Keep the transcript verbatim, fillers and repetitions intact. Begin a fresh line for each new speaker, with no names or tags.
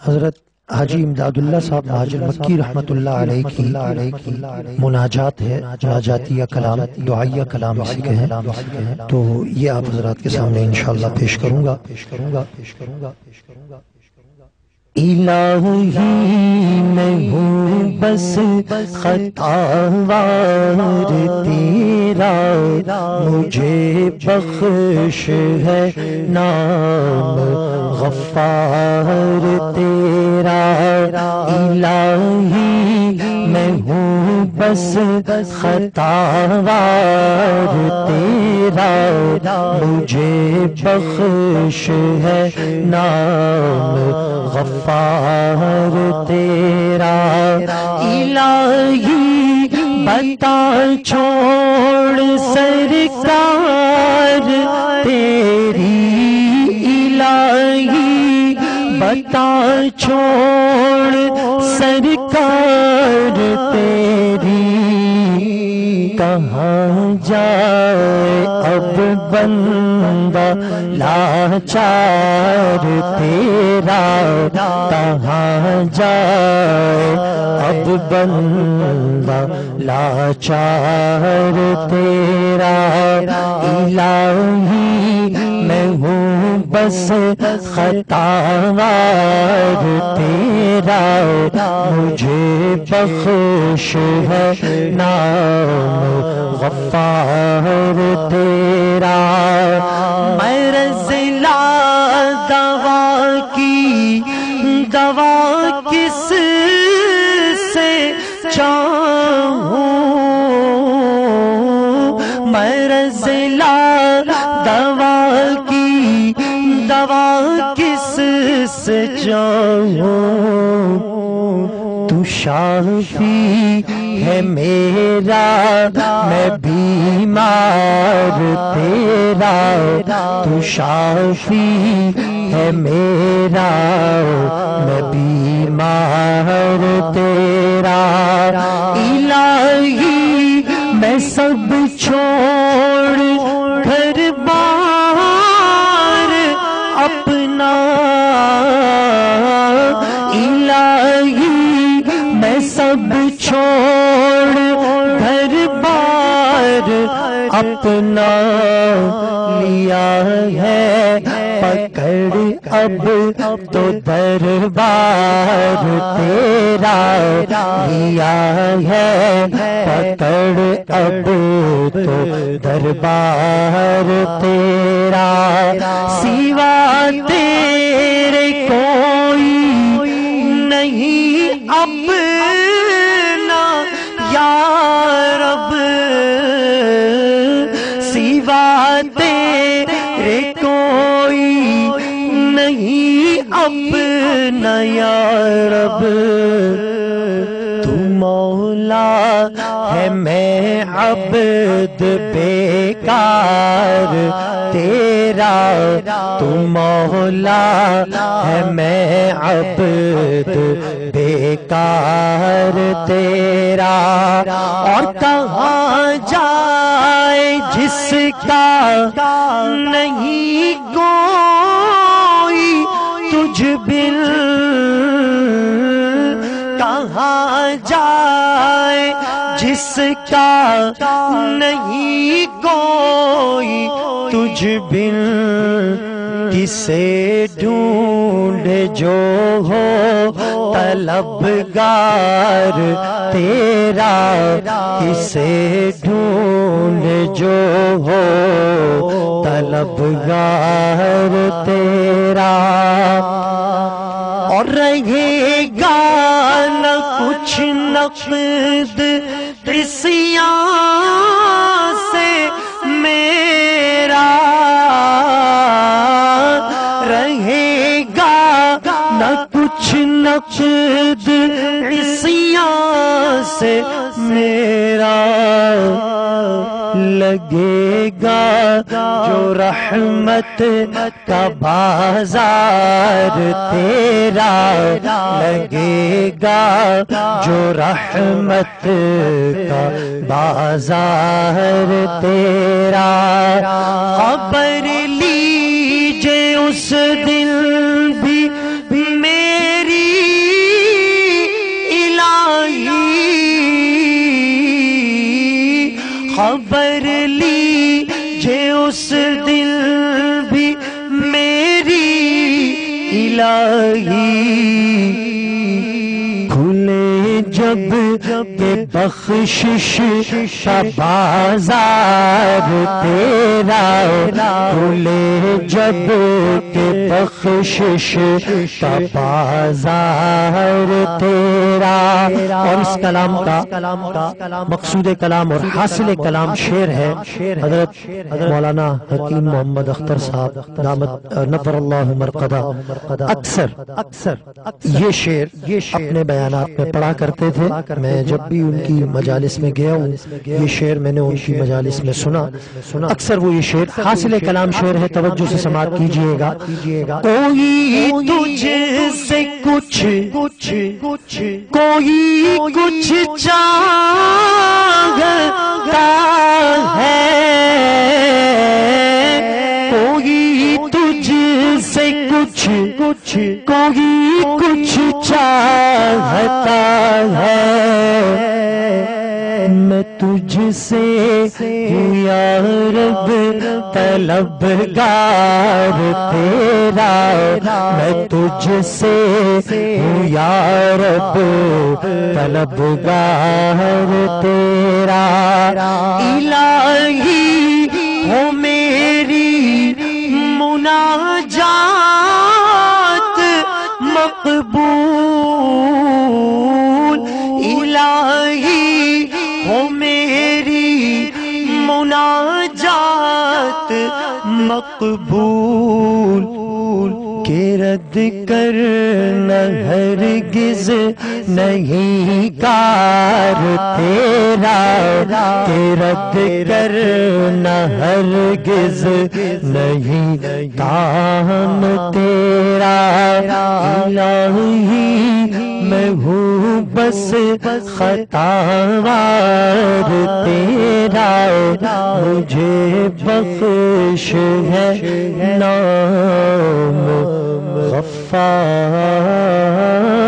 حضرت حاجی امداد اللہ صاحب مہاجر مکی رحمت اللہ علیہ کی مناجات ہے، مناجاتیہ کلام، دعائیہ کلام اسی کے ہیں، تو یہ آپ حضرات کے سامنے انشاءاللہ پیش کروں گا۔ الہی میں ہوں بس خطاوار تیرا، مجھے بخش ہے نام غفار تیرا۔ الہی میں ہوں بس خطاوار تیرا، مجھے بخش ہے نام غفار تیرا۔ الہی بتا چھوڑ سرکار تیری، الہی بتا چھوڑ سرکار تیری، کہاں جائے اب بندہ لاچار تیرا، کہاں جائے اب بندہ لاچار تیرا۔ الہی میں ہوں بس خطاوار تیرا، مجھے بخش ہے نام غفار تیرا۔ مرض لا دوا کی دوا کس سے چاہوں، مرض لا دوا کی دوا کس سے چاہوں، تو شافی ہے میرا میں بیمار تیرا، تو شافی ہے میرا میں بیمار تیرا۔ الہی میں سب چھوڑ گھر بار اپنا، الہی میں سب چھوڑ گھر بار اپنا لیا ہے پکڑ اب تو دربار تیرا، لیا ہے پکڑ اب تو دربار تیرا۔ سوا تیرے کوئی نہیں اپنا یا رب، سوا تیرے کوئی نہیں اپنا یا رب، تو مولا ہے میں عبد بیکار تیرا، تو مولا ہے میں عبد بیکار تیرا۔ اور کہاں جائے جس کا نہیں کوئی تجھ بن، کہاں جائے جس کا نہیں کوئی تجھ بن، کسے ڈھونڈ جو ہو طلبگار تیرا، کسے ڈھونڈ جو ہو طلبگار تیرا۔ اور رہے گا نہ کچھ نقد عصیاں سے میرا، رہے گا نہ کچھ نقد عصیاں سے میرا، لگے گا جو رحمت کا بازار تیرا، لگے گا جو رحمت کا بازار تیرا۔ خبر لیجے اس دن بھی میری الہی کھلے جب کہ بخشش کا بازار تیرا کھلے جب کہ بخشش کا بازار تیرا. اور اس کلام کا مقصود کلام اور حاصل کلام شعر ہے حضرت مولانا حکیم محمد اختر صاحب دامت نور اللہ مرقدہ اکثر اکثر یہ شعر اپنے بیانات میں پڑھا کرتے تھے. میں جب بھی ان کی مجالس میں گیا ہوں یہ شعر میں نے ان کی مجالس میں سنا. اکثر وہ یہ شعر حاصل کلام شعر ہے, توجہ سے سماعت کیجئے گا. کوئی تجھ سے کچھ کچھ کچھ کوئی کچھ چاہتا ہے, کوئی تجھ سے کچھ کچھ کوئی کچھ چاہتا ہے. میں تجھ سے ہوں یا رب طلبگار تیرا, میں تجھ سے ہوں یا رب طلبگار تیرا. الہی ہو میری مناجات مقبول, الہی ہو میری مناجات مقبول. کہ رد کرنا ہرگز نہیں کار تیرا, کہ رد کرنا ہرگز نہیں کام تیرا. الہی میں ہوں بس خطاوار تیرا, مجھے بخش ہے نام غفار